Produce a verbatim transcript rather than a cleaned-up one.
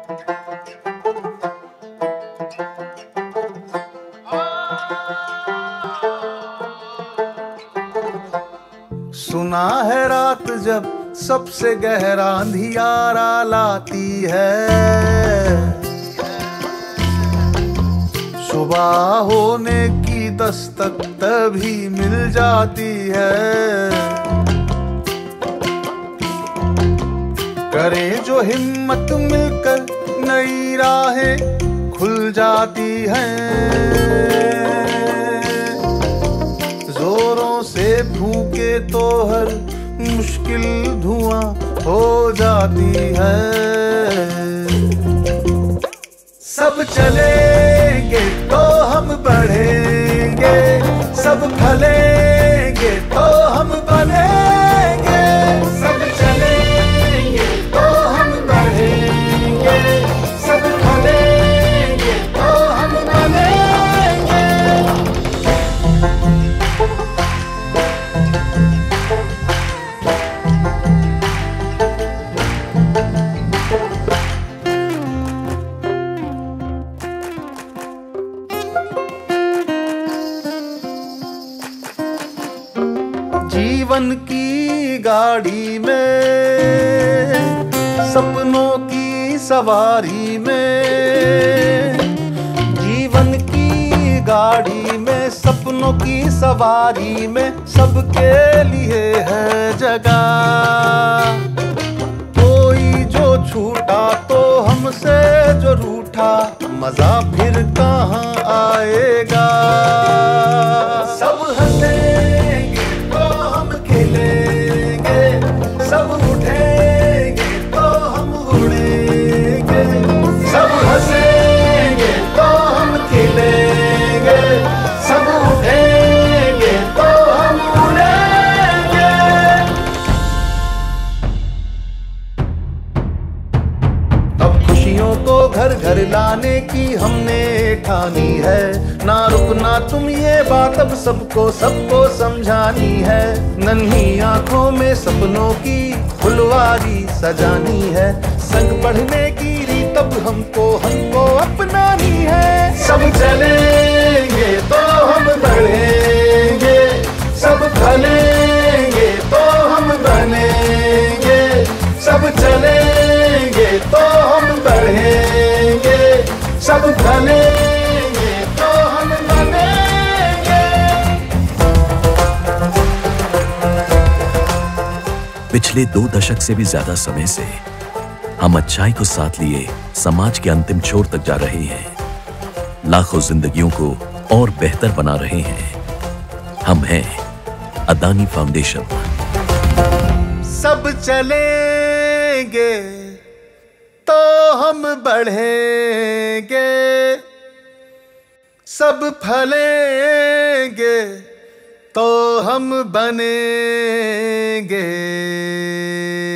सुना है रात जब सबसे गहरा अंधियारा लाती है, सुबह होने की दस्तक तभी मिल जाती है। करे जो हिम्मत मिलकर नई राहें खुल जाती हैं। जोरों से फूके तो हर मुश्किल धुआं हो जाती है। सब चलेंगे तो हम बढ़ेंगे, सब फलेंगे तो हम बनेंगे। सब चलेंगे तो हम बढ़ेंगे, सब फलेंगे तो हम बनेंगे। जीवन की गाड़ी में, सपनों की सवारी में, जीवन की गाड़ी में, सपनों की सवारी में, सबके लिए है जगह। कोई जो छूटा तो हमसे जो रूठा, मजा फिर कहाँ आएगा। सब हंसेंगे तो हम खेलेंगे, सब उठेंगे तो हम उड़ेंगे। सब हंसेंगे तो हम खेलेंगे, सब उठेंगे तो हम उड़ेंगे। अब खुशियों को घर घर लाने की हमने ठानी है। ना रुकना तुम ये बात अब सबको सबको समझानी है। नन्ही आंखों में सपनों की फुलवारी सजानी है। संग बढ़ने की रीत अब हमको हमको अपनानी है। सब चलेंगे तो हम बढ़ेंगे, सब फलेंगे तो हम बनेंगे। सब चलेंगे तो हम बढ़ेंगे, सब फलेंगे तो हम बनेंगे। पिछले दो दशक से भी ज्यादा समय से हम अच्छाई को साथ लिए समाज के अंतिम छोर तक जा रहे हैं। लाखों जिंदगियों को और बेहतर बना रहे हैं। हम हैं अदानी फाउंडेशन। सब चलेंगे तो हम बढ़ेंगे, सब फलेंगे, तो हम बनेंगे।